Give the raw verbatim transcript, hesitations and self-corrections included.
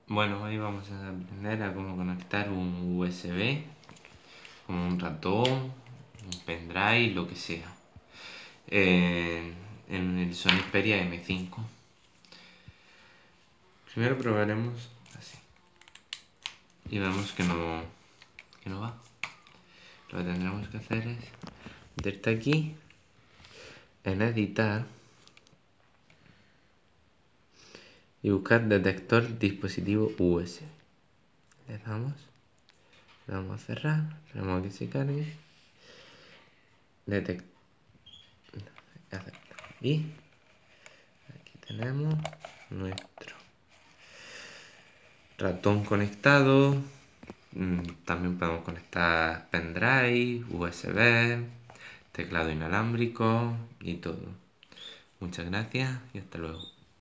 Bueno, hoy vamos a aprender a cómo conectar un U S B, como un ratón, un pendrive, lo que sea, eh, en el Sony Xperia M cinco. Primero probaremos así y vemos que no, que no va. Lo que tendremos que hacer es meterte aquí en editar y buscar detector dispositivo U S B. Le damos, le damos a cerrar, esperamos a que se cargue. Detector. Y aquí tenemos nuestro ratón conectado. También podemos conectar pendrive, U S B, teclado inalámbrico y todo. Muchas gracias y hasta luego.